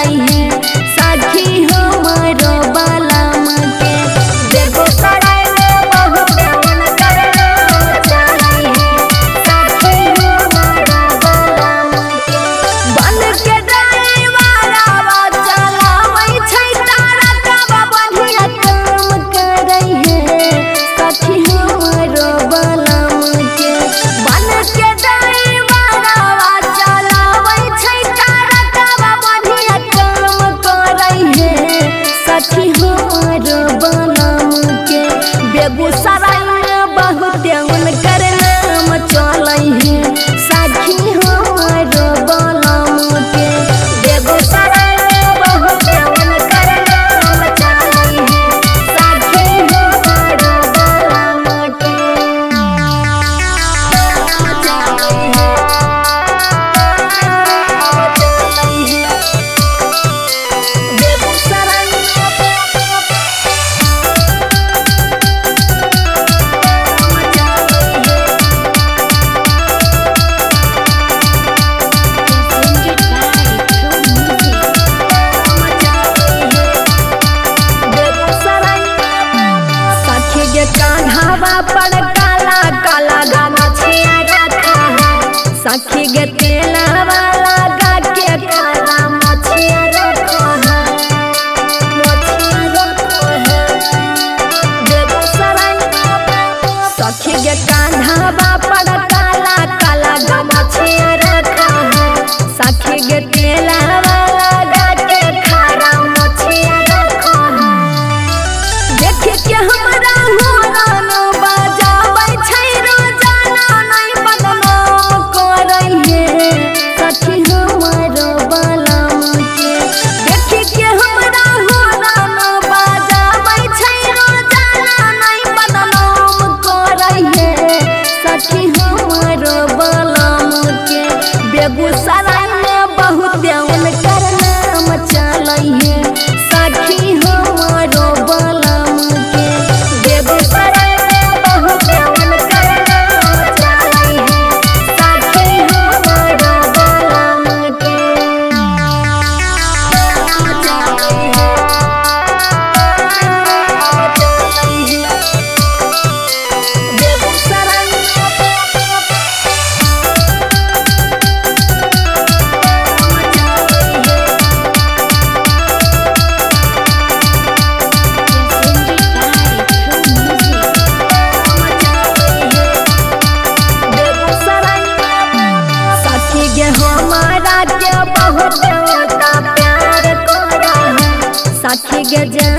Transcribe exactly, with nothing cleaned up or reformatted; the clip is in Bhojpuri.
चलाई है सखी हमारो बलम के बेगूसराय में बहुत देवन कर नाम चलाई है सखी हमारो बलम के बन के ड्राइवरवा चलावै छै तारा तब बढ़िया काम करै है सखी हमारो बलम के बन के ड्राइवरवा चलावै छै तारा तब बढ़िया काम करै है सखी हमारो बलम के बेगूसराय में बहुत देवन कर नाम चलै है सखी हमारो बलम के बेगूसराय में बहुत देवन कर नाम चलै है सखी हमारो बलम के चलै है चलै है बेगूसराय में सखी के कान्हावा पर काला काला गाना छिया रखा है सखी के तेलावा लगा के काला मछिया रखा है मछिया रखा है बेगूसराय सखी के कान्हावा पर काला काला गाना छिया रखा है सखी के तेलावा लगा के खारा मछिया रखा है देखे के हमरा होरन बजाबै छै रोजाना नहीं बदनाम करै है सखी हमारो बलम के देखे के हमरा होरन बजाबै छै रोजाना नहीं बदनाम करै है सखी हमारो बलम के बेगूसराय में बहुत देवन कर नाम चलै है सखी हमारो बलम के बेगूसराय में बहुत देवन कर नाम चलै है सखी हमारो बलम के चलै है चलै है बेगूसराय में सखी गे हमारा के बहुत देवता प्यार करा है सखी गे